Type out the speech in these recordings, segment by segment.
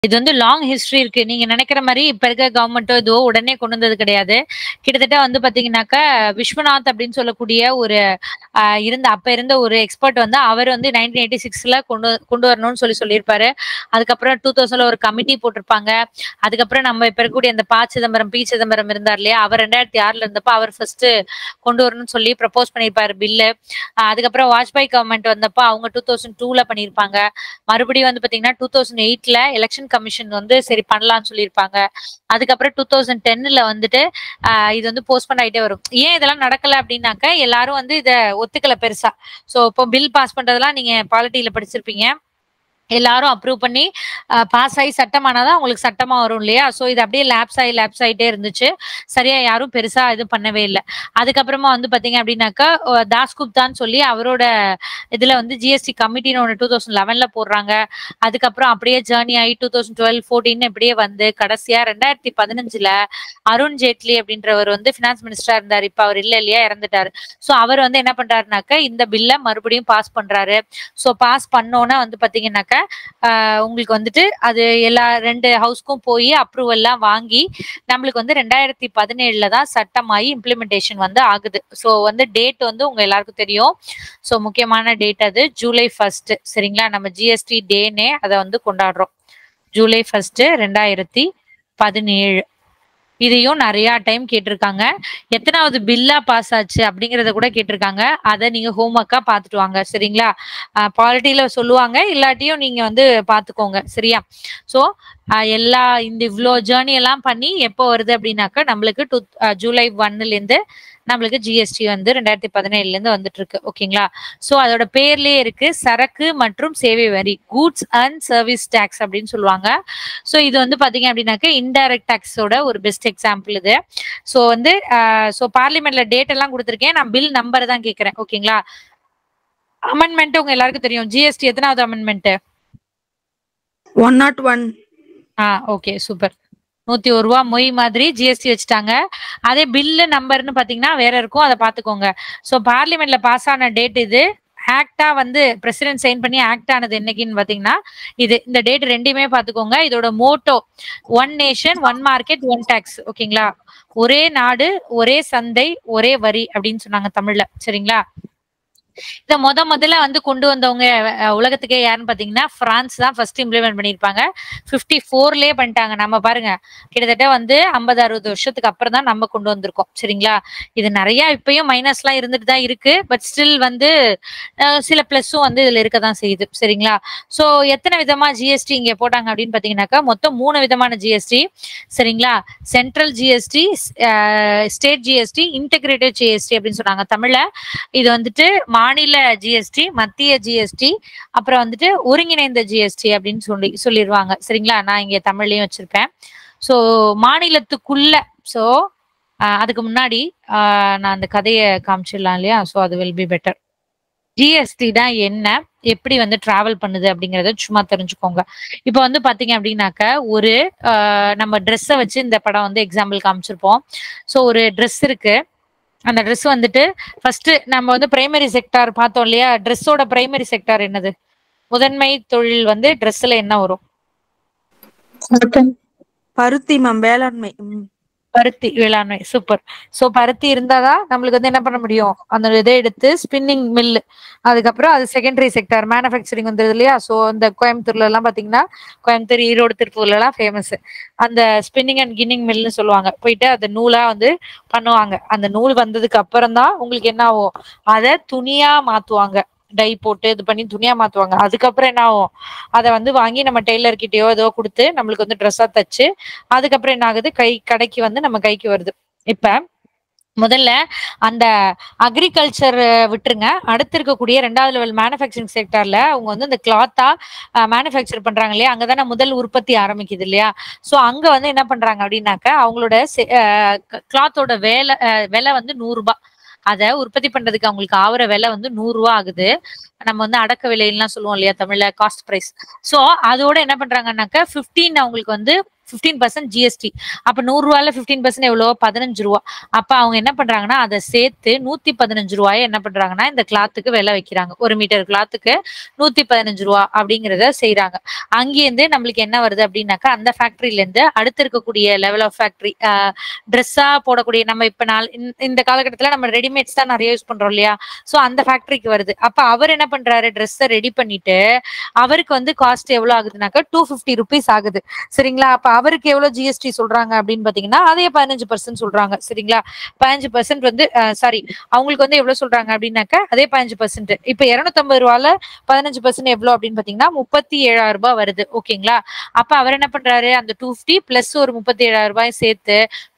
இது வந்து long history இருக்கு. நீங்க நினைக்கிற மாரி இப்ப இருக்க கவர்மெண்ட்டோ இதுவோ உடனே கொண்டு வந்தது கிடையாது. கிட்டத்தட்ட வந்து பாத்தீங்கன்னாக்கா, விஸ்வநாத் அப்படின்னு சொல்லக்கூடிய ஒரு அப்ப இருந்த ஒரு எக்ஸ்பர்ட் வந்து அவர் வந்து 1986ல கொண்டு வரணும்னு சொல்லியிருப்பாரு. அதுக்கப்புறம் 2000ல ஒரு கமிட்டி போட்டிருப்பாங்க. அதுக்கப்புறம் நம்ம இப்ப இருக்கக்கூடிய அந்த சிதம்பரம், சிதம்பரம் இருந்தார் இல்லையா? அவர் 2006ல இருந்தப்ப அவர் ஃபர்ஸ்ட் கொண்டு வரணும்னு சொல்லி ப்ரப்போஸ் பண்ணியிருப்பாரு பில்லு. அதுக்கப்புறம் வாஜ்பாய் கவர்மெண்ட் வந்தப்ப அவங்க 2002ல பண்ணியிருப்பாங்க. மறுபடியும் வந்து பாத்தீங்கன்னா 2008ல எலெக்ஷன் கமிஷன் வந்து சரி பண்ணலாம்னு சொல்லியிருப்பாங்க. அதுக்கப்புறம் 2010ல வந்துட்டு இது வந்து போஸ்ட்போன் ஆயிட்டே வரும். ஏன் இதெல்லாம் நடக்கல அப்படின்னாக்க எல்லாரும் வந்து இத ஒத்துக்கல பெருசா. சோ இப்போ பில் பாஸ் பண்றதெல்லாம் நீங்க பாலிட்டியில படிச்சிருப்பீங்க. எல்லாரும் அப்ரூவ் பண்ணி பாஸ் ஆகி சட்டமானாதான் உங்களுக்கு சட்டமா வரும் இல்லையா? சோ இது அப்படியே லேப்ஸ் ஆயிட்டே இருந்துச்சு. சரியா யாரும் பெருசா இது பண்ணவே இல்லை. அதுக்கப்புறமா வந்து பாத்தீங்க அப்படின்னாக்கா தாஸ்குப்தான்னு சொல்லி அவரோட இதுல வந்து ஜிஎஸ்டி கமிட்டின்னு ஒன்று 2011ல போடுறாங்க. அதுக்கப்புறம் அப்படியே ஜேர்னி ஆகி 2012, 14 இப்படியே வந்து கடைசியா 2015ல அருண் ஜேட்லி அப்படின்றவர் வந்து பினான்ஸ் மினிஸ்டரா இருந்தார். இப்ப அவர் இல்ல இல்லையா, இறந்துட்டாரு. சோ அவர் வந்து என்ன பண்றாருனாக்க இந்த பில்ல மறுபடியும் பாஸ் பண்றாரு. சோ பாஸ் பண்ணோன்னா வந்து பாத்தீங்கன்னாக்க உங்களுக்கு வந்துட்டு அது எல்லா 2 ஹவுஸ்க்கும் போய் அப்ரூவல் எல்லாம் வாங்கி நம்மளுக்கு வந்து 2017ல தான் சட்டமாயி இம்ப்ளிமெண்டேஷன் வந்து ஆகுது. சோ வந்து டேட் வந்து உங்க எல்லாருக்கும் தெரியும். சோ முக்கியமான டேட் அது ஜூலை 1. சரிங்களா? நம்ம ஜிஎஸ்டி டேனே அதை வந்து கொண்டாடுறோம். ஜூலை 1, 2017. இதையும் நிறைய டைம் கேட்டிருக்காங்க. எத்தனாவது பில்லா பாஸ் ஆச்சு அப்படிங்கறத கூட கேட்டிருக்காங்க. அதை நீங்க ஹோம்ஒர்க்கா பாத்துட்டு வாங்க. சரிங்களா? பாலிட்டியில சொல்லுவாங்க, இல்லாட்டியும் நீங்க வந்து பாத்துக்கோங்க. சரியா? சோ எல்லா இந்த இவ்வளோ ஜேர்னி எல்லாம் பண்ணி எப்போ வருது அப்படின்னாக்கா நம்மளுக்கு ஜூலை 1ல இருந்து நம்மளுக்கு ஜிஎஸ்டி வந்து 2017ல இருந்து வந்துட்டு இருக்கு. ஓகேங்களா? சோ அதோட பேர்லயே இருக்கு, சரக்கு மற்றும் சேவை வரி, கூட்ஸ் அண்ட் சர்வீஸ் டாக்ஸ் அப்படின்னு சொல்லுவாங்க. சோ இது வந்து பாத்தீங்க அப்படின்னாக்க இன்டைரக்ட் டாக்ஸோட ஒரு பெஸ்ட் எக்ஸாம்பிள் இது. சோ வந்து பார்லிமெண்ட்ல டேட் எல்லாம் கொடுத்துருக்கேன். நான் பில் நம்பர் தான் கேட்கிறேன். ஓகேங்களா? அமெண்ட்மெண்ட் உங்க எல்லாருக்கும் தெரியும். ஜிஎஸ்டி எத்தனாவது அமெண்ட்மெண்ட்? 101. Okay, super. 101 ரூபா மொய் மாதிரி ஜிஎஸ்டி வச்சுட்டாங்க. அதே பில்லு நம்பர்னு பாத்தீங்கன்னா வேற இருக்கும், அதை பாத்துக்கோங்க. சோ பார்லிமெண்ட்ல பாஸ் ஆன டேட் இது. ஆக்டா வந்து பிரசிடென்ட் சைன் பண்ணி ஆக்ட் ஆனது என்னைக்குன்னு பாத்தீங்கன்னா இது. இந்த டேட் ரெண்டுமே பாத்துக்கோங்க. இதோட motto one nation one market one tax. ஓகேங்களா? ஒரே நாடு ஒரே சந்தை ஒரே வரி அப்படின்னு சொன்னாங்க தமிழ்ல. சரிங்களா? இத முதல்ல வந்து கொண்டு வந்தவங்க உலகத்துக்கே யாருன்னு பாத்தீங்கன்னா பிரான்ஸ் தான் ஃபர்ஸ்ட் இம்ப்ளிமெண்ட் பண்ணிருப்பாங்க. 54லயே பண்ணிட்டாங்க. நம்ம பாருங்க, கிட்டத்தட்ட வந்து 50-60 வருஷத்துக்கு அப்புறம் தான் நம்ம கொண்டு வந்திருக்கோம். சரிங்களா? இது நிறைய இப்பயும் மைனஸ் எல்லாம் இருந்துட்டு தான் இருக்கு. பட் ஸ்டில் வந்து சில பிளஸும் வந்து இதுல இருக்கதான் செய்யுது. சரிங்களா? சோ எத்தனை விதமா ஜிஎஸ்டி இங்க போட்டாங்க அப்படின்னு பாத்தீங்கன்னாக்கா மொத்தம் 3 விதமான ஜிஎஸ்டி. சரிங்களா? Central GST, state GST, integrated GST அப்படின்னு சொன்னாங்க தமிழ்ல. இது வந்துட்டு மாநில ஜிஎஸ்டி, மத்திய ஜிஎஸ்டி, அப்புறம் வந்துட்டு ஒருங்கிணைந்த ஜிஎஸ்டி அப்படின்னு சொல்லிடுவாங்க. சரிங்களா? நான் இங்க தமிழ்லயும் வச்சிருப்பேன். சோ மாநிலத்துக்குள்ள, சோ அதுக்கு முன்னாடி நான் அந்த கதையை காமிச்சிடலாம் இல்லையா? சோ அது வில் பி பெட்டர். ஜிஎஸ்டி தான் என்ன, எப்படி வந்து டிராவல் பண்ணுது அப்படிங்கறத சும்மா தெரிஞ்சுக்கோங்க. இப்ப வந்து பாத்தீங்க அப்படின்னாக்க ஒரு நம்ம ட்ரெஸ்ஸை வச்சு இந்த படம் வந்து எக்ஸாம்பிள் காமிச்சிருப்போம். சோ ஒரு ட்ரெஸ் இருக்கு. அந்த ட்ரெஸ் வந்துட்டு ஃபர்ஸ்ட் நம்ம வந்து பிரைமரி செக்டார் பார்த்தோம் இல்லையா? ட்ரெஸ்ஸோட பிரைமரி செக்டார் என்னது? முதன்மை தொழில் வந்து ட்ரெஸ்ல என்ன வரும்? பருத்தி மேம், வேளாண்மை. பருத்தி, வேளாண்மை. சூப்பர். சோ பருத்தி இருந்தாதான் நம்மளுக்கு வந்து என்ன பண்ண முடியும், அந்த இதை எடுத்து ஸ்பின்னிங் மில், அதுக்கப்புறம் அது செகண்டரி செக்டார் மேனுஃபேக்சரிங் வந்தது இல்லையா? சோ இந்த கோயம்புத்தூர்ல எல்லாம் பாத்தீங்கன்னா, கோயம்புத்தூர், ஈரோடு, திருப்பூர்ல எல்லாம் ஃபேமஸ் அந்த ஸ்பின்னிங் அண்ட் கின்னிங் மில்னு சொல்லுவாங்க. போயிட்டு அந்த நூலா வந்து பண்ணுவாங்க. அந்த நூல் வந்ததுக்கு அப்புறம் தான் உங்களுக்கு என்ன ஆகும், அதை துணியா மாத்துவாங்க. டை போட்டு இது பண்ணி துணியா மாத்துவாங்க. அதுக்கப்புறம் என்ன ஆகும், அதை வந்து வாங்கி நம்ம டெய்லர் கிட்டயோ ஏதோ கொடுத்து நம்மளுக்கு வந்து ட்ரெஸ்ஸா தச்சு, அதுக்கப்புறம் என்ன ஆகுது, கடைக்கு வந்து நம்ம கைக்கு வருது. இப்ப முதல்ல அந்த அக்ரிகல்ச்சர் விட்டுருங்க. அடுத்து இருக்கக்கூடிய 2வது லெவல் மேனுஃபேக்சரிங் செக்டர்ல அவங்க வந்து இந்த கிளாத்தா மேனுஃபேக்சர் பண்றாங்க இல்லையா? அங்கதானே முதல் உற்பத்தி ஆரம்பிக்குது இல்லையா? சோ அங்க வந்து என்ன பண்றாங்க அப்படின்னாக்க அவங்களோட கிளாத்தோட விலை வந்து 100 ரூபாய். அதை உற்பத்தி பண்றதுக்கு அவங்களுக்கு ஆகுற விலை வந்து 100 ரூபாய் ஆகுது. நம்ம வந்து அடக்க விலைலாம் சொல்லுவோம் இல்லையா தமிழ்ல, காஸ்ட் பிரைஸ். சோ அதோட என்ன பண்றாங்கன்னாக்க 15 அவங்களுக்கு வந்து 15% ஜிஎஸ்டி. அப்ப 100 ரூபாயில 15% எவ்வளவு? 15 ரூபா. அப்ப அவங்க என்ன பண்றாங்கன்னா அதை சேர்த்து 115 ரூபாயை என்ன பண்றாங்கன்னா இந்த கிளாத்துக்கு விலை வைக்கிறாங்க. 1 மீட்டர் கிளாத்துக்கு 115 ரூபா அப்படிங்கறத செய்யறாங்க. அங்கேருந்து நம்மளுக்கு என்ன வருது அப்படின்னாக்கா அந்த ஃபேக்டரியில இருந்து அடுத்து இருக்கக்கூடிய லெவல் ஆஃப் ஃபேக்டரி ட்ரெஸ்ஸா போடக்கூடிய நம்ம இப்ப இந்த காலகட்டத்துல நம்ம ரெடிமேட்ஸ் தான் நிறைய யூஸ் பண்றோம் இல்லையா? சோ அந்த ஃபேக்டரிக்கு வருது. அப்ப அவர் என்ன பண்றாரு? ட்ரெஸ்ஸை ரெடி பண்ணிட்டு அவருக்கு வந்து காஸ்ட் எவ்வளவு ஆகுதுனாக்கா 250 ருபீஸ் ஆகுது. சரிங்களா? அப்ப அவருக்கு எவ்வளவு ஜிஎஸ்டி சொல்றாங்க அப்படின்னு பாத்தீங்கன்னா அதே 15% சொல்றாங்க. சரிங்களா? 15% வந்து சாரி அவங்களுக்கு வந்து எவ்வளவு சொல்றாங்க அப்படின்னாக்கா அதே 15%. இப்ப 250 ரூபால 15% எவ்வளவு அப்படின்னு பாத்தீங்கன்னா 37,000 ரூபாய் வருது. ஓகேங்களா? அப்ப அவர் என்ன பண்றாரு? அந்த 250 பிளஸ் ஒரு 37,000 ரூபாய் சேர்த்து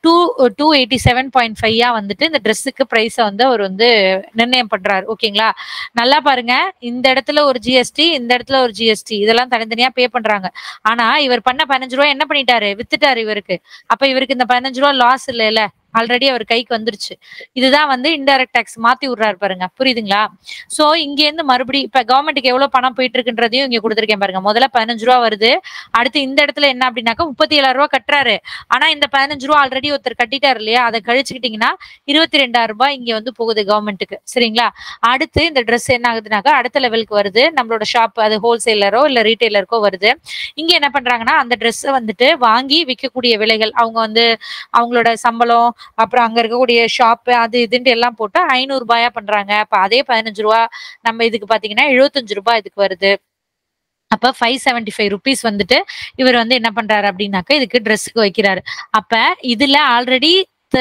287.5 வந்துட்டு இந்த ட்ரெஸ்ஸுக்கு பிரைஸ வந்து அவர் வந்து நிர்ணயம் பண்றாரு. ஓகேங்களா? நல்லா பாருங்க, இந்த இடத்துல ஒரு ஜிஎஸ்டி, இந்த இடத்துல ஒரு ஜிஎஸ்டி, இதெல்லாம் தனித்தனியா பே பண்றாங்க. ஆனா இவர் பண்ண 15 ரூபாய் என்ன பண்ணிட்டாரு? வித்துட்டாரு இவருக்கு. அப்ப இவருக்கு இந்த 15 ரூபாய் லாஸ் இல்ல, ஆல்ரெடி அவர் கைக்கு வந்துருச்சு. இதுதான் வந்து இன்டைரக்ட் டாக்ஸ் மாத்தி விடுறாரு பாருங்க. புரியுதுங்களா? சோ இங்க இருந்து மறுபடியும் இப்ப கவர்மெண்ட்டுக்கு எவ்வளவு பணம் போயிட்டு இருக்குன்றதையும் இங்க கொடுத்திருக்கேன் பாருங்க. முதல்ல 15 ரூபா வருது. அடுத்து இந்த இடத்துல என்ன அப்படின்னாக்கா 37,000 ரூபாய் கட்டுறாரு. ஆனா இந்த 15 ரூபா ஆல்ரெடி ஒருத்தர் கட்டிட்டாரு இல்லையா? அதை கழிச்சுக்கிட்டீங்கன்னா 22,000 ரூபாய் இங்க வந்து போகுது கவர்மெண்ட்டுக்கு. சரிங்களா? அடுத்து இந்த ட்ரெஸ் என்ன ஆகுதுனாக்கா அடுத்த லெவலுக்கு வருது. நம்மளோட ஷாப் அது ஹோல்சேலரோ இல்ல ரீட்டைலருக்கோ வருது. இங்க என்ன பண்றாங்கன்னா அந்த ட்ரெஸ்ஸை வந்துட்டு வாங்கி விற்கக்கூடிய விலைகள் அவங்க வந்து அவங்களோட சம்பளம் அப்புறம் அங்க இருக்கக்கூடிய ஷாப் அது இதுன்ட்டு எல்லாம் போட்டு 500 ரூபாயா பண்றாங்க. அப்ப அதே 15 ரூபா நம்ம இதுக்கு பாத்தீங்கன்னா 75 ரூபாய் இதுக்கு வருது. அப்ப 575 ருபீஸ் வந்துட்டு இவர் வந்து என்ன பண்றாரு அப்படின்னாக்க இதுக்கு ட்ரெஸ்ஸுக்கு வைக்கிறாரு. அப்ப இதுல ஆல்ரெடி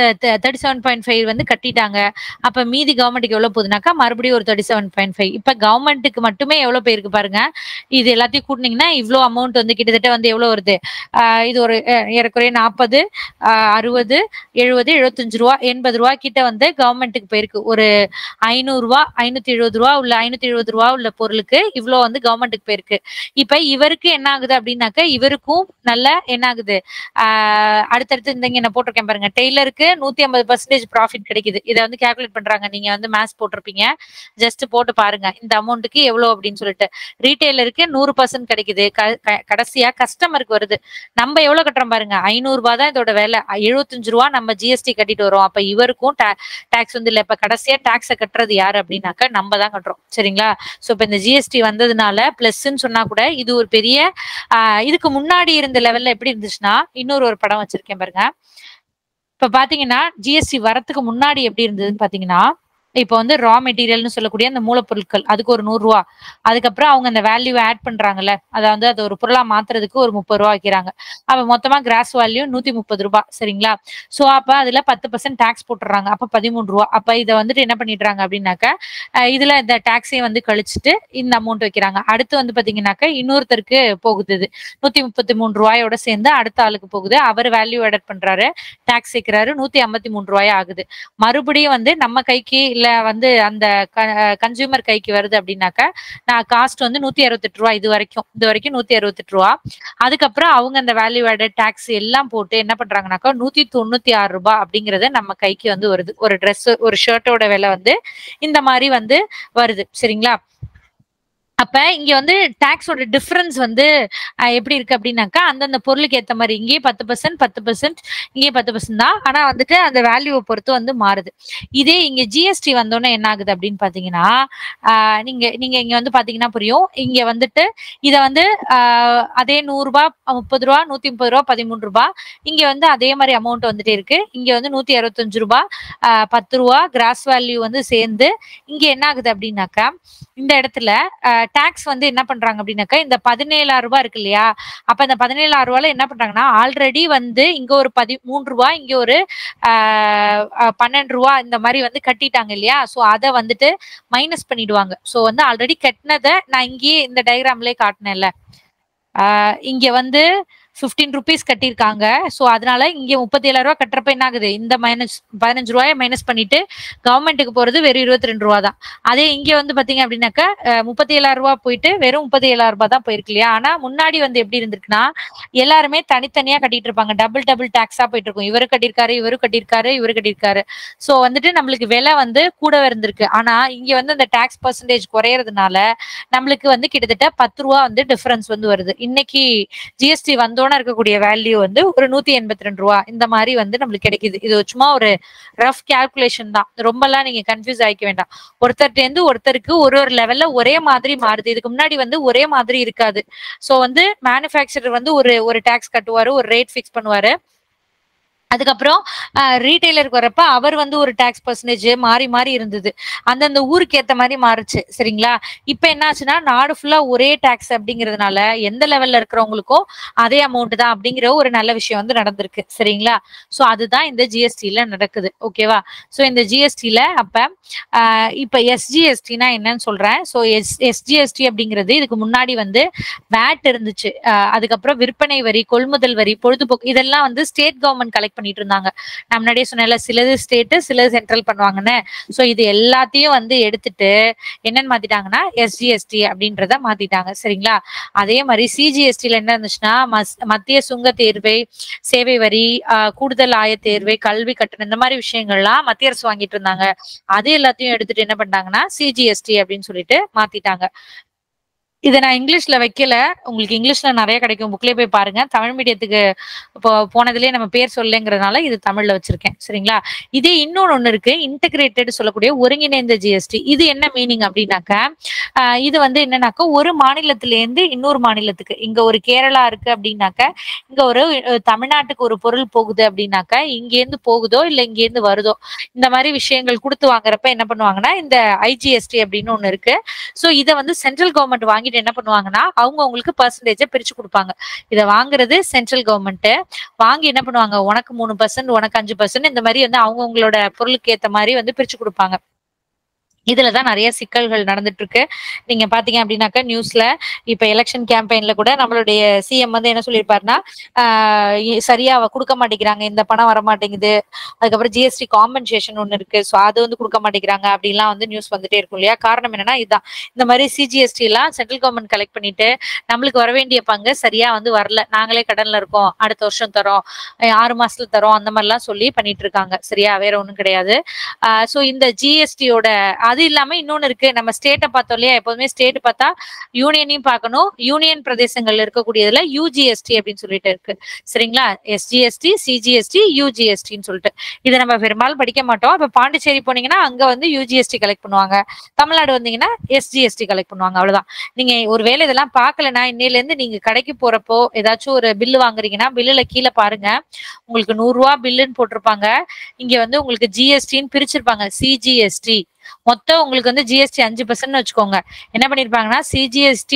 37.5 வந்து கட்டிட்டாங்க. அப்ப மீதி கவர்மெண்ட்டுக்கு எவ்வளவு போகுதுனாக்கா மறுபடியும் ஒரு 37.5. இப்ப கவர்மெண்ட்டுக்கு மட்டுமே எவ்வளவு போயிருக்கு பாருங்க. இது எல்லாத்தையும் கூட்டினீங்கன்னா இவ்வளவு அமௌண்ட் வந்து கிட்டத்தட்ட வந்து எவ்வளவு வருது? இது ஒரு ஏறக்குறைய 40 60 70 75 ரூபா 80 ரூபா கிட்ட வந்து கவர்மெண்ட்டுக்கு போயிருக்கு. ஒரு 500 ரூபா 570 ரூபா உள்ள 570 ரூபா உள்ள பொருளுக்கு இவ்வளவு வந்து கவர்மெண்ட்டுக்கு போயிருக்கு. இப்ப இவருக்கு என்ன ஆகுது அப்படின்னாக்க இவருக்கும் நல்ல என்ன ஆகுது? அடுத்தடுத்து இந்த என்ன போட்டிருக்கேன் பாருங்க. டெய்லருக்கு 150% ப்ராஃபிட் கிடைக்குது. இதை வந்து கால்குலேட் பண்றாங்க. நீங்க வந்து மேத்ஸ் போட்டிருப்பீங்க, ஜஸ்ட் போட்டு பாருங்க இந்த அமௌண்ட்டுக்கு எவ்வளவு அப்படின்னு சொல்லிட்டு. ரீட்டைலருக்கு 100% கிடைக்குது. கடைசியா கஸ்டமருக்கு வருது. நம்ம எவ்வளவு கட்டுறோம் பாருங்க. 500 ரூபாய் தான் இதோட வேலை. 75 ரூபா நம்ம ஜிஎஸ்டி கட்டிட்டு வரோம். அப்ப இவருக்கும் டாக்ஸ் வந்து இல்ல. இப்ப கடைசியா டாக்ஸை கட்டுறது யாரு அப்படின்னாக்க நம்ம தான் கட்டுறோம். சரிங்களா? சோ இப்ப இந்த ஜிஎஸ்டி வந்ததுனால பிளஸ்ன்னு சொன்னா கூட இது ஒரு பெரிய இதுக்கு முன்னாடி இருந்த லெவல்ல எப்படி இருந்துச்சுன்னா ஒரு படம் வச்சிருக்கேன் பாருங்க. இப்ப பாத்தீங்கன்னா ஜிஎஸ்டி வரத்துக்கு முன்னாடி எப்படி இருந்ததுன்னு பாத்தீங்கன்னா இப்ப வந்து ரா மெட்டீரியல்னு சொல்லக்கூடிய அந்த மூலப்பொருட்கள் அதுக்கு ஒரு 100 ரூபா. அதுக்கப்புறம் அவங்க அந்த வேல்யூ ஆட் பண்றாங்கல்ல, அதாவது அது ஒரு பொருளா மாத்துறதுக்கு ஒரு 30 ரூபா வைக்கிறாங்க. அப்ப மொத்தமா கிராஸ் வேல்யூ 130 ரூபாய். சரிங்களா? சோ அப்ப அதுல 10% டாக்ஸ் போட்டுறாங்க. அப்ப 13 ரூபா. அப்ப இதை வந்துட்டு என்ன பண்ணிடுறாங்க அப்படின்னாக்க இதுல இந்த டாக்ஸையும் வந்து கழிச்சுட்டு இந்த அமௌண்ட் வைக்கிறாங்க. அடுத்து வந்து பாத்தீங்கன்னாக்க இன்னொருத்தருக்கு போகுது. இது 133 ரூபாயோட சேர்ந்து அடுத்த ஆளுக்கு போகுது. அவர் வேல்யூ ஆட் பண்றாரு, டாக்ஸ் சேர்க்கிறாரு, 153 ரூபாய் ஆகுது. மறுபடியும் வந்து நம்ம கைக்கு இல்ல வந்து அந்த கன்சியூமர் கைக்கு வருது அப்படின்னாக்க நான் காஸ்ட் வந்து 168 ரூபாய். இது வரைக்கும் 168 ரூபா. அதுக்கப்புறம் அவங்க அந்த வேல்யூ ஆடட் டாக்ஸ் எல்லாம் போட்டு என்ன பண்றாங்கன்னாக்கா 196 ரூபாய் அப்படிங்கறது நம்ம கைக்கு வந்து வருது. ஒரு ட்ரெஸ் ஒரு ஷர்ட்டோட விலை வந்து இந்த மாதிரி வந்து வருது. சரிங்களா? அப்ப இங்க வந்து டாக்ஸோட டிஃபரன்ஸ் வந்து எப்படி இருக்கு அப்படின்னாக்கா அந்தந்த பொருளுக்கு ஏத்த மாதிரி இங்கே 10% இங்கே 10% தான். ஆனா வந்துட்டு அந்த வேல்யூவை பொறுத்து வந்து மாறுது. இதே இங்க ஜிஎஸ்டி வந்தோடனே என்ன ஆகுது அப்படின்னு பாத்தீங்கன்னா நீங்க இங்க வந்து பாத்தீங்கன்னா புரியும். இங்க வந்துட்டு இத வந்து அதே 100 ரூபாய் 30 ரூபாய் 130 ரூபாய் 13 ரூபாய் இங்க வந்து அதே மாதிரி அமௌண்ட் வந்துட்டே இருக்கு. இங்க வந்து 165 ரூபாய் 10 ரூபாய் கிராஸ் வேல்யூ வந்து சேர்ந்து இங்க என்ன ஆகுது அப்படின்னாக்கா இந்த இடத்துல டாக்ஸ் வந்து என்ன பண்றாங்க அப்படின்னாக்கா இந்த 17,000 ரூபாய் இருக்கு இல்லையா? அப்ப இந்த 17,000 ரூபாயில என்ன பண்றாங்கன்னா ஆல்ரெடி வந்து இங்க ஒரு 13 ரூபாய் இங்க ஒரு 12 ரூபாய் இந்த மாதிரி வந்து கட்டிட்டாங்க இல்லையா? சோ அதை வந்துட்டு மைனஸ் பண்ணிடுவாங்க. சோ வந்து ஆல்ரெடி கட்டினதை நான் இங்கேயே இந்த டயக்ராம்லயே காட்டினேன்ல, இங்க வந்து 15 ருபீஸ் கட்டியிருக்காங்க. சோ அதனால இங்க 37,000 ரூபாய் கட்டுறப்ப என்ன ஆகுது? இந்த 15 ரூபாயை மைனஸ் பண்ணிட்டு கவர்மெண்ட்டுக்கு போறது வெறும் 22 ரூபா தான். அதே இங்க வந்து பாத்தீங்க அப்படின்னாக்கா 37,000 ரூபாய் போயிட்டு வெறும் 37,000 ரூபாய் தான் போயிருக்கு இல்லையா? ஆனா முன்னாடி வந்து எப்படி இருந்திருக்குன்னா எல்லாருமே தனித்தனியா கட்டிட்டு இருப்பாங்க. டபுள் டாக்ஸா போயிட்டு இருக்கும். இவரு கட்டியிருக்காரு இவரு கட்டியிருக்காரு. சோ வந்துட்டு நம்மளுக்கு விலை வந்து கூட இருந்திருக்கு. ஆனா இங்க வந்து அந்த டாக்ஸ் பர்சன்டேஜ் குறையறதுனால நம்மளுக்கு வந்து கிட்டத்தட்ட 10 ரூபா வந்து டிஃபரன்ஸ் வந்து வருது. இன்னைக்கு ஜிஎஸ்டி வந்தோட தோண இருக்கக்கூடிய வேல்யூ வந்து ஒரு 182 ரூபா இந்த மாதிரி வந்து நம்மளுக்கு கிடைக்குது. இது சும்மா ஒரு ரஃப் கால்குலேஷன் தான், ரொம்பலாம் நீங்க கன்ஃபியூஸ் ஆயிக்க வேண்டாம். ஒருத்தர்ட்ட இருந்து ஒருத்தருக்கு ஒரு ஒரு லெவல்ல ஒரே மாதிரி மாறுது. இதுக்கு முன்னாடி வந்து ஒரே மாதிரி இருக்காது. சோ வந்து மேனுஃபேக்சரர் வந்து ஒரு ஒரு டாக்ஸ் கட்டுவாரு, ஒரு ரேட் ஃபிக்ஸ் பண்ணுவாரு. அதுக்கப்புறம் ரீட்டைலருக்கு வரப்ப அவர் வந்து ஒரு டாக்ஸ் பர்சன்டேஜ் மாறி மாறி இருந்தது. அந்தந்த ஊருக்கு ஏத்த மாதிரி மாறுச்சு. சரிங்களா? இப்ப என்ன ஆச்சுன்னா நாடு ஃபுல்லா ஒரே டாக்ஸ் அப்படிங்கிறதுனால எந்த லெவல்ல இருக்கிறவங்களுக்கும் அதே அமௌண்ட் தான் அப்படிங்கிற ஒரு நல்ல விஷயம் வந்து நடந்திருக்கு. சரிங்களா? சோ அதுதான் இந்த ஜிஎஸ்டில நடக்குது. ஓகேவா? சோ இந்த ஜிஎஸ்டில அப்ப இப்ப எஸ்ஜிஎஸ்டினா என்னன்னு சொல்றேன். சோ எஸ்ஜிஎஸ்டி அப்படிங்கிறது இதுக்கு முன்னாடி வந்து வேட் இருந்துச்சு. அதுக்கப்புறம் விற்பனை வரி, கொள்முதல் வரி, பொழுதுபோக்கு இதெல்லாம் வந்து ஸ்டேட் கவர்மெண்ட் கலெக்ட் பண்ணிட்டு இருந்தாங்க. நான் முன்னாடியே சொன்னேன்ல, சிலது ஸ்டேட் சிலது சென்ட்ரல் பண்ணுவாங்கன்னு. சோ இது எல்லாத்தையும் வந்து எடுத்துட்டு என்னன்னு மாத்திட்டாங்கன்னா எஸ்ஜிஎஸ்டி அப்படின்றத மாத்திட்டாங்க. சரிங்களா? அதே மாதிரி சிஜிஎஸ்டில என்ன இருந்துச்சுன்னா மத்திய சுங்க தேர்வை, சேவை வரி, கூடுதல் ஆய தேர்வை, கல்வி கட்டணம் இந்த மாதிரி விஷயங்கள்லாம் மத்திய அரசு வாங்கிட்டு இருந்தாங்க. அது எல்லாத்தையும் எடுத்துட்டு என்ன பண்ணாங்கன்னா சிஜிஎஸ்டி அப்படின்னு சொல்லிட்டு மாத்திட்டாங்க. இதை நான் இங்கிலீஷ்ல வைக்கல, உங்களுக்கு இங்கிலீஷ்ல நிறைய கிடைக்கும், புக்லயே போய் பாருங்க. தமிழ் மீடியத்துக்கு இப்போ போனதுலயே நம்ம பேர் சொல்லுங்கிறதுனால இது தமிழ்ல வச்சிருக்கேன். சரிங்களா? இதே இன்னொன்னு ஒண்ணு இருக்கு, இன்டகிரேட்டட் சொல்லக்கூடிய ஒருங்கிணைந்த ஜிஎஸ்டி. இது என்ன மீனிங் அப்படின்னாக்க, இது வந்து என்னன்னாக்க ஒரு மாநிலத்தில இருந்து இன்னொரு மாநிலத்துக்கு, இங்க ஒரு கேரளா இருக்கு அப்படின்னாக்க, இங்க ஒரு தமிழ்நாட்டுக்கு ஒரு பொருள் போகுது அப்படின்னாக்க, இங்க இருந்து போகுதோ இல்ல இங்க இருந்து வருதோ இந்த மாதிரி விஷயங்கள் கொடுத்து வாங்குறப்ப என்ன பண்ணுவாங்கன்னா இந்த ஐஜிஎஸ்டி அப்படின்னு ஒண்ணு இருக்கு. சோ இதை வந்து சென்ட்ரல் கவர்மெண்ட் வாங்கிட்டு என்ன பண்ணுவாங்கன்னா அவங்க உங்களுக்கு பெர்சன்டேஜ் பிரிச்சு கொடுப்பாங்க. இதை வாங்குறது சென்ட்ரல் கவர்மெண்ட். வாங்கி என்ன பண்ணுவாங்க, உனக்கு 3%, உனக்கு 5% இந்த மாதிரி வந்து அவங்கவுங்களோட பொருளுக்கு ஏத்த மாதிரி வந்து பிரிச்சு கொடுப்பாங்க. இதுலதான் நிறைய சிக்கல்கள் நடந்துட்டு இருக்கு. நீங்க பாத்தீங்க அப்படின்னாக்கா நியூஸ்ல இப்ப எலெக்ஷன் கேம்பெயின்ல கூட நம்மளுடைய சிஎம் வந்து என்ன சொல்லியிருப்பாருன்னா, சரியா கொடுக்க மாட்டேங்கிறாங்க, இந்த பணம் வர மாட்டேங்குது, அதுக்கப்புறம் ஜிஎஸ்டி காம்பன்சேஷன் ஒண்ணு இருக்கு, சோ அது வந்து கொடுக்க மாட்டேங்கிறாங்க அப்படிலாம் வந்து நியூஸ் வந்துட்டே இருக்கும் இல்லையா? காரணம் என்னன்னா இதுதான், இந்த மாதிரி சிஜிஎஸ்டி எல்லாம் சென்ட்ரல் கவர்மெண்ட் கலெக்ட் பண்ணிட்டு நம்மளுக்கு வர வேண்டிய பங்கு சரியா வந்து வரல, நாங்களே கடன்ல இருக்கோம், அடுத்த வருஷம் தரோம், 6 மாசத்துல தரோம், அந்த மாதிரி எல்லாம் சொல்லி பண்ணிட்டு இருக்காங்க. சரியா? வேற ஒண்ணும் கிடையாது. சோ இந்த ஜிஎஸ்டியோட அது இல்லாம இன்னொன்னு இருக்கு, நம்ம ஸ்டேட்டை பார்த்தோம் இல்லையா? எப்போதுமே ஸ்டேட் பார்த்தா யூனியனையும் பார்க்கணும், யூனியன் பிரதேசங்கள்ல இருக்கக்கூடியதுல யூஜிஎஸ்டி அப்படின்னு சொல்லிட்டு இருக்கு. சரிங்களா? எஸ்ஜிஎஸ்டி, சிஜிஎஸ்டி, யூஜிஎஸ்டின்னு சொல்லிட்டு இதை நம்ம பெரும்பாலும் படிக்க மாட்டோம். இப்ப பாண்டிச்சேரி போனீங்கன்னா அங்க வந்து யூஜிஎஸ்டி கலெக்ட் பண்ணுவாங்க, தமிழ்நாடு வந்தீங்கன்னா எஸ்ஜிஎஸ்டி கலெக்ட் பண்ணுவாங்க. அவ்வளவுதான். நீங்க ஒருவேளை இதெல்லாம் பார்க்கலன்னா இன்னையில இருந்து நீங்க கடைக்கு போறப்போ ஏதாச்சும் ஒரு பில்லு வாங்குறீங்கன்னா பில்லுல கீழே பாருங்க, உங்களுக்கு 100 ரூபா பில்லுன்னு போட்டிருப்பாங்க. இங்க வந்து உங்களுக்கு ஜிஎஸ்டின்னு பிரிச்சிருப்பாங்க, சிஜிஎஸ்டி. மொத்தம் உங்களுக்கு வந்து ஜிஎஸ்டி 5% வச்சுக்கோங்க. என்ன பண்ணிருப்பாங்கன்னா சிஜிஎஸ்டி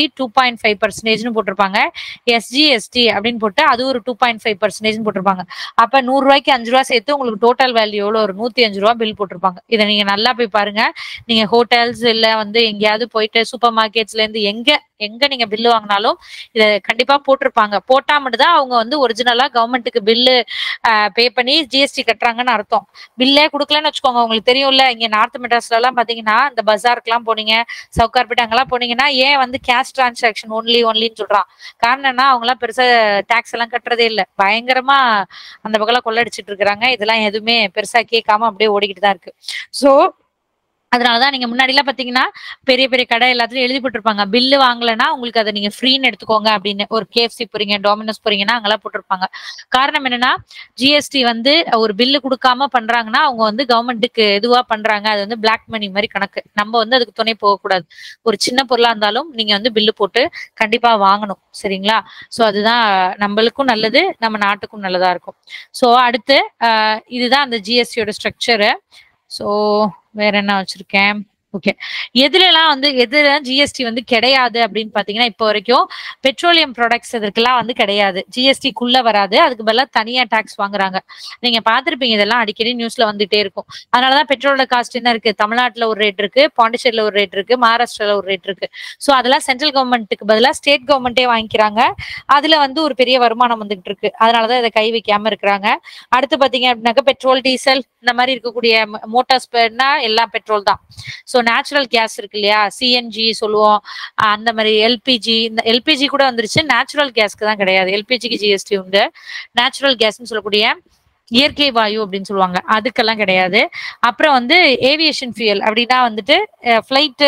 2.5% போட்டிருப்பாங்க, எஸ்ஜிஎஸ்டி அப்படின்னு போட்டு அது ஒரு 2.5% போட்டிருப்பாங்க. அப்ப 100 ரூபாய்க்கு 5 ரூபா சேர்த்து உங்களுக்கு டோட்டல் வேல்யூ எவ்வளவு, ஒரு 105 ரூபா பில் போட்டிருப்பாங்க. இதை நீங்க நல்லா போய் பாருங்க. நீங்க ஹோட்டல்ஸ் இல்ல வந்து எங்கேயாவது போயிட்டு சூப்பர் மார்க்கெட்ஸ்ல இருந்து எங்க நீங்க பில்லு வாங்கினாலும் இதை கண்டிப்பா போட்டிருப்பாங்க. போட்டா மட்டும்தான் அவங்க வந்து ஒரிஜினலா கவர்மெண்ட்டுக்கு பில்லு பே பண்ணி ஜிஎஸ்டி கட்டுறாங்கன்னு அர்த்தம். பில்லே கொடுக்கலன்னு வச்சுக்கோங்க, உங்களுக்கு தெரியும்ல, இங்க நார்த் மெட்ராஸ்ல எல்லாம் பாத்தீங்கன்னா இந்த பஜாருக்கு எல்லாம் போனீங்க, சவுகார்பேட்டை அங்கெல்லாம் போனீங்கன்னா ஏன் வந்து கேஷ் டிரான்சாக்சன் ஒன்லின்னு சொல்றான். காரணம் என்ன, அவங்க எல்லாம் பெருசா டாக்ஸ் எல்லாம் கட்டுறதே இல்ல, பயங்கரமா அந்த பக்கம் கொள்ளடிச்சிட்டு இருக்கிறாங்க. இதெல்லாம் எதுவுமே பெருசா கேட்காம அப்படியே ஓடிக்கிட்டு தான் இருக்கு. சோ அதனாலதான் நீங்க முன்னாடி எல்லாம் பாத்தீங்கன்னா பெரிய பெரிய கடை எல்லாத்துலயும் எழுதி போட்டிருப்பாங்க, பில்லு வாங்கலைன்னா உங்களுக்கு அதை நீங்க ஃப்ரீன்னு எடுத்துக்கோங்க அப்படின்னு. ஒரு கேஎஃப்சி போறீங்க, டொமினோஸ் போறீங்கன்னா அங்கெல்லாம் போட்டிருப்பாங்க. காரணம் என்னன்னா ஜிஎஸ்டி வந்து ஒரு பில்லு கொடுக்காம பண்றாங்கன்னா அவங்க வந்து கவர்மெண்ட்டுக்கு எதுவா பண்றாங்க, அது வந்து பிளாக் மணி மாதிரி கணக்கு. நம்ம வந்து அதுக்கு துணை போகக்கூடாது. ஒரு சின்ன பொருளா இருந்தாலும் நீங்க வந்து பில்லு போட்டு கண்டிப்பா வாங்கணும். சரிங்களா? சோ அதுதான் நம்மளுக்கும் நல்லது, நம்ம நாட்டுக்கும் நல்லதா இருக்கும். சோ அடுத்து இதுதான் அந்த ஜிஎஸ்டியோட ஸ்ட்ரக்சரு. சோ வேற என்ன வச்சிருக்கேன்? ஓகே, எதுலாம் வந்து எதுல ஜிஎஸ்டி வந்து கிடையாது அப்படின்னு பாத்தீங்கன்னா, இப்போ வரைக்கும் பெட்ரோலியம் ப்ராடக்ட்ஸ் இதற்கெல்லாம் வந்து கிடையாது, ஜிஎஸ்டிக்குள்ள வராது. அதுக்கு பதிலா தனியா டாக்ஸ் வாங்குறாங்க. நீங்க பாத்திருப்பீங்க, இதெல்லாம் அடிக்கடி நியூஸ்ல வந்துட்டே இருக்கும். அதனாலதான் பெட்ரோலோட காஸ்ட் என்ன இருக்கு, தமிழ்நாட்டுல ஒரு ரேட் இருக்கு, பாண்டிச்சேரியில ஒரு ரேட் இருக்கு, மகாராஷ்டிரால ஒரு ரேட் இருக்கு. சோ அதெல்லாம் சென்ட்ரல் கவர்மெண்ட்டுக்கு பதிலா ஸ்டேட் கவர்மெண்டே வாங்கிக்கிறாங்க. அதுல வந்து ஒரு பெரிய வருமானம் வந்துகிட்டு இருக்கு. அதனாலதான் இதை கை வைக்காம இருக்கிறாங்க. அடுத்து பாத்தீங்க அப்படின்னாக்க பெட்ரோல், டீசல் இந்த மாதிரி இருக்கக்கூடிய மோட்டார்ஸ் எல்லாம் பெட்ரோல் தான். சோ நேச்சுரல் கேஸ் இருக்கு இல்லையா, சிஎன்ஜி சொல்லுவோம், அந்த மாதிரி எல்பிஜி, இந்த எல்பிஜி கூட வந்துருச்சு, நேச்சுரல் கேஸ்க்கு தான் கிடையாது. எல்பிஜிக்கு ஜிஎஸ்டி உண்டு. நேச்சுரல் கேஸ்ன்னு சொல்லக்கூடிய இயற்கை வாயு அப்படின்னு சொல்லுவாங்க, அதுக்கெல்லாம் கிடையாது. அப்புறம் வந்து ஏவியேஷன் ஃபியூயல் அப்படின்னா வந்துட்டு ஃபிளைட்டு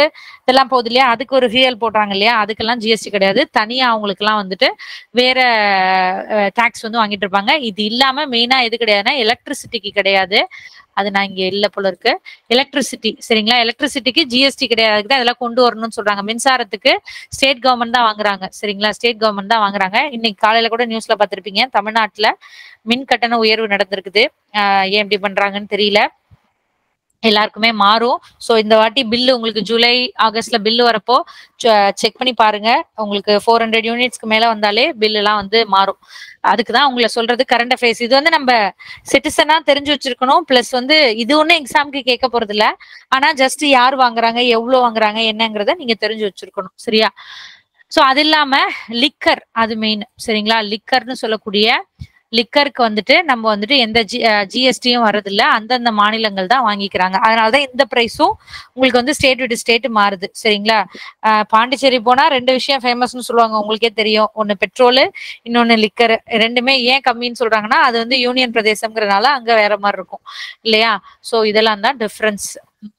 இதெல்லாம் போகுது இல்லையா, அதுக்கு ஒரு ஃபியூயல் போடுறாங்க இல்லையா, அதுக்கெல்லாம் ஜிஎஸ்டி கிடையாது. தனியா அவங்களுக்கு எல்லாம் வந்துட்டு வேற டாக்ஸ் வந்து வாங்கிட்டு இருப்பாங்க. இது இல்லாம மெயினா எது கிடையாதுன்னா எலக்ட்ரிசிட்டிக்கு கிடையாது. அது நான் இங்க இல்ல போல இருக்கு. எலக்ட்ரிசிட்டி சரிங்களா, எலக்ட்ரிசிட்டிக்கு ஜிஎஸ்டி கிடையாது. அதுக்கு தான் இதெல்லாம் கொண்டு வரணும்னு சொல்றாங்க. மின்சாரத்துக்கு ஸ்டேட் கவர்மெண்ட் தான் வாங்குறாங்க சரிங்களா, ஸ்டேட் கவர்மெண்ட் தான் வாங்குறாங்க. இன்னைக்கு காலையில கூட நியூஸ்ல பார்த்திருப்பீங்க, தமிழ்நாட்டுல மின் கட்டண உயர்வு நடந்திருக்குது. ஏன் இப்படி பண்றாங்கன்னு தெரியல, எல்லாருக்குமே மாறும். சோ இந்த வாட்டி பில்லு உங்களுக்கு ஜூலை ஆகஸ்ட்ல பில்லு வரப்போ செக் பண்ணி பாருங்க. உங்களுக்கு 400 யூனிட்ஸ்க்கு மேல வந்தாலே பில் எல்லாம் வந்து மாறும். அதுக்குதான் உங்களை சொல்றது கரண்ட் அஃபேர்ஸ். இது வந்து நம்ம சிட்டிசனா தெரிஞ்சு வச்சிருக்கணும். பிளஸ் வந்து இது ஒன்னும் எக்ஸாமுக்கு கேட்க போறது இல்ல. ஆனா ஜஸ்ட் யார் வாங்குறாங்க, எவ்வளவு வாங்குறாங்க என்னங்கிறத நீங்க தெரிஞ்சு வச்சிருக்கணும் சரியா. சோ அது இல்லாம லிக்கர், அது மெயின் சரிங்களா. லிக்கர்னு சொல்லக்கூடிய லிக்கருக்கு வந்துட்டு நம்ம வந்துட்டு எந்த ஜிஎஸ்டியும் வர்றதில்ல, அந்தந்த மாநிலங்கள் தான் வாங்கிக்கிறாங்க. அதனாலதான் இந்த பிரைஸும் உங்களுக்கு வந்து ஸ்டேட் விட்டு ஸ்டேட் மாறுது சரிங்களா. பாண்டிச்சேரி போனா 2 விஷயம் ஃபேமஸ்னு சொல்லுவாங்க, உங்களுக்கே தெரியும். ஒன்னு பெட்ரோல், இன்னொன்னு லிக்கர். ரெண்டுமே ஏன் கம்மின்னு சொல்றாங்கன்னா அது வந்து யூனியன் பிரதேசம்ங்கிறதுனால அங்க வேற மாதிரி இருக்கும் இல்லையா. சோ இதெல்லாம் தான் டிஃபரன்ஸ்.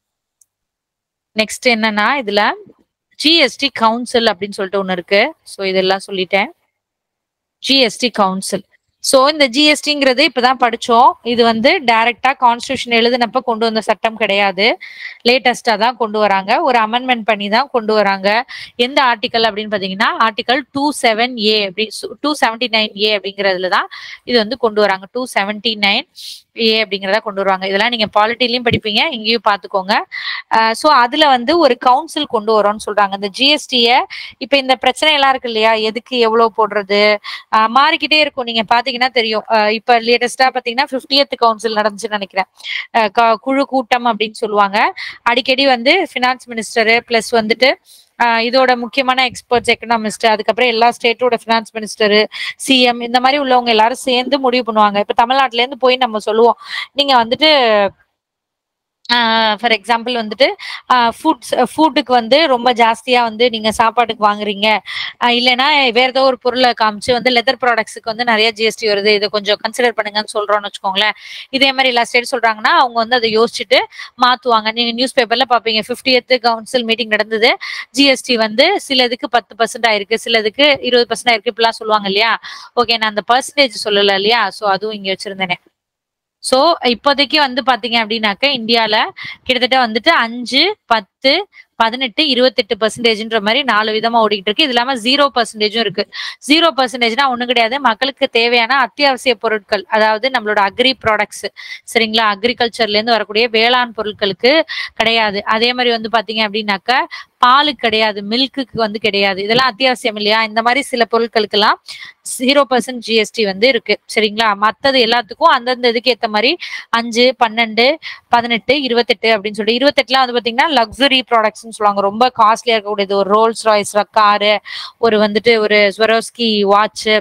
நெக்ஸ்ட் என்னன்னா இதுல ஜிஎஸ்டி கவுன்சில் அப்படின்னு சொல்லிட்டு ஒண்ணு இருக்கு. சோ இதெல்லாம் சொல்லிட்டேன். GST council. சோ இந்த ஜிஎஸ்டிங்கிறது இப்பதான் படிச்சோம். இது வந்து டைரக்டா கான்ஸ்டிடியூஷன் எழுதினப்ப கொண்டு வந்த சட்டம் கிடையாது. லேட்டஸ்டா தான் கொண்டு வராங்க. ஒரு அமெண்ட்மெண்ட் பண்ணி தான் கொண்டு வராங்க. எந்த ஆர்டிகல் அப்படின்னு பாத்தீங்கன்னா ஆர்டிகல் 27A 279A அப்படிங்கறதுல தான் இது வந்து கொண்டு வராங்க. 279A அப்படிங்கறத கொண்டு வருவாங்க. இதெல்லாம் நீங்க பாலிட்டிலையும் படிப்பீங்க, இங்கேயும் பாத்துக்கோங்க. சோ அதுல வந்து ஒரு கவுன்சில் கொண்டு வரோம்னு சொல்றாங்க. இந்த ஜிஎஸ்டிய இப்ப இந்த பிரச்சனை எல்லாம் இருக்கு இல்லையா, எதுக்கு எவ்வளவு போடுறது மாறிக்கிட்டே இருக்கும். நீங்க பாத்தீங்கன்னா தெரியும். இப்ப லேட்டஸ்டா பாத்தீங்கன்னா 50th கவுன்சில் நடந்துச்சுன்னு நினைக்கிறேன். குழு கூட்டம் அப்படின்னு சொல்லுவாங்க. அடிக்கடி வந்து பினான்ஸ் மினிஸ்டர் பிளஸ் வந்துட்டு இதோட முக்கியமான எக்ஸ்பர்ட்ஸ், எக்கனாமிஸ்ட், அதுக்கப்புறம் எல்லா ஸ்டேட்டோட பினான்ஸ் மினிஸ்டர், சிஎம், இந்த மாதிரி உள்ளவங்க எல்லாரும் சேர்ந்து முடிவு பண்ணுவாங்க. இப்ப தமிழ்நாட்டுல இருந்து போய் நம்ம சொல்லுவோம், நீங்க வந்துட்டு ஃபார் எக்ஸாம்பிள் வந்துட்டு ஃபுட்டுக்கு வந்து ரொம்ப ஜாஸ்தியா வந்து நீங்க சாப்பாட்டுக்கு வாங்குறீங்க, இல்லைன்னா வேற ஏதோ ஒரு பொருளை காமிச்சு வந்து லெதர் ப்ராடக்ட்ஸுக்கு வந்து நிறைய ஜிஎஸ்டி வருது, இதை கொஞ்சம் கன்சிடர் பண்ணுங்கன்னு சொல்றோம்னு வச்சுக்கோங்களேன். இதே மாதிரி எல்லா ஸ்டேட் சொல்றாங்கன்னா அவங்க வந்து அதை யோசிச்சுட்டு மாத்துவாங்க. நீங்க நியூஸ் பேப்பர்ல பாப்பீங்க 50th கவுன்சில் மீட்டிங் நடந்தது, ஜிஎஸ்டி வந்து சிலதுக்கு 10% ஆயிருக்கு, சிலதுக்கு 20% ஆயிருக்கு, இப்படிலாம் சொல்லுவாங்க இல்லையா. ஓகே, நான் அந்த பர்சன்டேஜ் சொல்லல இல்லையா. சோ அதுவும் இங்க வச்சிருந்தேனே. சோ இப்போதைக்கு வந்து பாத்தீங்க அப்படின்னாக்க இந்தியால கிட்டத்தட்ட வந்துட்டு 5, 10, 18, 28% மாதிரி 4 விதமா ஓடிக்கிட்டு இருக்கு. இது இல்லாம 0% இருக்கு. 0%னா ஒண்ணும் கிடையாது, மக்களுக்கு தேவையான அத்தியாவசிய பொருட்கள், அதாவது நம்மளோட அக்ரி ப்ராடக்ட்ஸ் சரிங்களா, அக்ரிகல்ச்சர்ல இருந்து வரக்கூடிய வேளாண் பொருட்களுக்கு கிடையாது. அதே மாதிரி வந்து பாத்தீங்க அப்படின்னாக்க பாலுக்கு கிடையாது, மில்க்குக்கு வந்து கிடையாது. இதெல்லாம் அத்தியாவசியம் இல்லையா. இந்த மாதிரி சில பொருட்களுக்கு எல்லாம் 0% ஜிஎஸ்டி வந்து இருக்கு சரிங்களா. மத்தது எல்லாத்துக்கும் அந்தந்த இதுக்கு ஏத்த மாதிரி 5, 12, 18, 28 அப்படின்னு சொல்லிட்டு 28லாம் வந்து பாத்தீங்கன்னா லக்ஸுரி ப்ராடக்ட்ஸ்னு சொல்லுவாங்க. ரொம்ப காஸ்ட்லியா இருக்கக்கூடியது, ஒரு ரோல்ஸ் ராய்ஸ் காரு, ஒரு வந்துட்டு ஒரு ஸ்வரோஸ்கி வாட்ச்,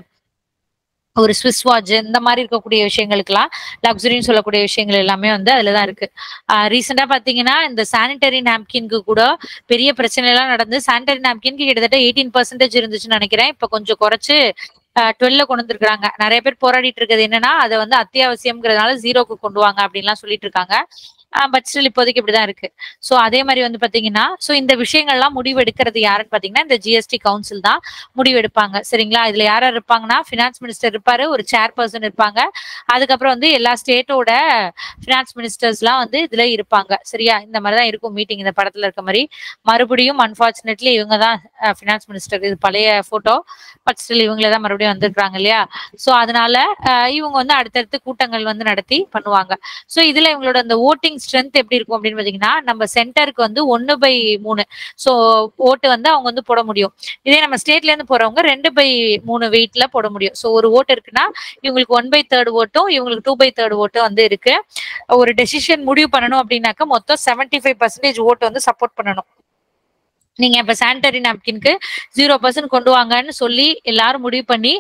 ஒரு ஸ்விஸ் வாட்ச், இந்த மாதிரி இருக்கக்கூடிய விஷயங்களுக்குலாம் லக்ஸுரின்னு சொல்லக்கூடிய விஷயங்கள் எல்லாமே வந்து அதுலதான் இருக்கு. ரீசெண்டா பாத்தீங்கன்னா இந்த சானிட்டரி நாப்கின்க்கு கூட பெரிய பிரச்சனை எல்லாம் நடந்து, சானிட்டரி நாப்கின்க்கு கிட்டத்தட்ட 18% இருந்துச்சுன்னு நினைக்கிறேன். இப்ப கொஞ்சம் குறைச்சு 12 கொண்டு வந்திருக்காங்க. நிறைய பேர் போராடிட்டு இருக்கிறது என்னன்னா அதை வந்து அத்தியாவசியம்ங்கிறதுனால 0க்கு கொண்டு வாங்க அப்படின்லாம் சொல்லிட்டு இருக்காங்க. பட் ஸ்டில் இப்போதைக்கு இப்படிதான் இருக்கு. சோ அதே மாதிரி வந்து பாத்தீங்கன்னா சோ இந்த விஷயங்கள்லாம் முடிவு எடுக்கிறது யாருன்னு பாத்தீங்கன்னா இந்த ஜிஎஸ்டி கவுன்சில் தான் முடிவு எடுப்பாங்க சரிங்களா. இதுல யார் இருப்பாங்கன்னா பினான்ஸ் மினிஸ்டர் இருப்பாரு, ஒரு சேர்பர்சன் இருப்பாங்க, அதுக்கப்புறம் வந்து எல்லா ஸ்டேட்டோட பினான்ஸ் மினிஸ்டர்ஸ் எல்லாம் வந்து இதுல இருப்பாங்க சரியா. இந்த மாதிரிதான் இருக்கும் மீட்டிங், இந்த படத்துல இருக்க மாதிரி. மறுபடியும் அன்பார்ச்சுனேட்லி இவங்க தான் பினான்ஸ் மினிஸ்டர். இது பழைய போட்டோ, பட் ஸ்டில் இவங்களே தான் மறுபடியும் வந்திருக்காங்க இல்லையா. சோ அதனால இவங்க வந்து அடுத்தடுத்து கூட்டங்கள் வந்து நடத்தி பண்ணுவாங்க. சோ இதுல இவங்களோட அந்த ஓட்டிங் ஸ்ட்ரென்த் எப்படி இருக்கும் அப்படின்னு பாத்தீங்கன்னா, நம்ம சென்டருக்கு வந்து 1/3 சோ ஓட்டு வந்து அவங்க வந்து போட முடியும். இதே நம்ம ஸ்டேட்ல இருந்து போறவங்க 2/3 வெயிட்ல போட முடியும். சோ ஒரு ஓட்டு இருக்குன்னா இவங்களுக்கு 1/3 ஓட்டும், இவங்களுக்கு 2/3 ஓட்டும் வந்து இருக்கு. ஒரு டெசிஷன் முடிவு பண்ணணும் அப்படின்னாக்க மொத்தம் 75% ஓட்டு வந்து சப்போர்ட் பண்ணணும். நீங்க இப்ப சானிட்டரி நாப்கின்க்கு 0% கொண்டு வாங்கன்னு சொல்லி எல்லாரும் முடிவு பண்ணி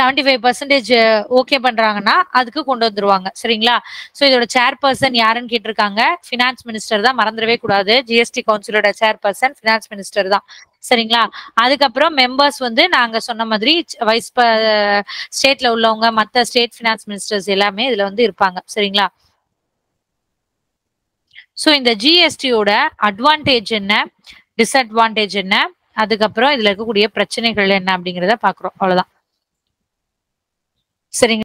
75% ஓகே பண்றாங்கன்னா அதுக்கு கொண்டு வந்துருவாங்க சரிங்களா. சோ இதோட சேர்பர்சன் யாருன்னு கேட்டிருக்காங்க, பினான்ஸ் மினிஸ்டர் தான், மறந்துடவே கூடாது. ஜிஎஸ்டி கவுன்சிலோட சேர்பர்சன் பினான்ஸ் மினிஸ்டர் தான் சரிங்களா. அதுக்கப்புறம் மெம்பர்ஸ் வந்து நாங்க சொன்ன மாதிரி வைஸ் ஸ்டேட்ல உள்ளவங்க, மத்த ஸ்டேட் பினான்ஸ் மினிஸ்டர்ஸ் எல்லாமே இதுல வந்து இருப்பாங்க சரிங்களா. சோ இந்த ஜிஎஸ்டியோட அட்வான்டேஜ் என்ன, டிஸ்அட்வான்டேஜ் என்ன, அதுக்கப்புறம் இதுல இருக்கக்கூடிய பிரச்சனைகள் என்ன அப்படிங்கிறத பாக்குறோம். அவ்வளவுதான். சரிங்க.